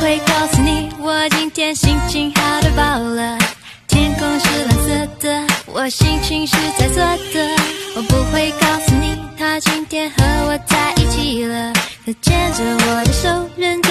会告诉你，我今天心情好到爆了。天空是蓝色的，我心情是彩色的。我不会告诉你，他今天和我在一起了。他牵着我的手，认真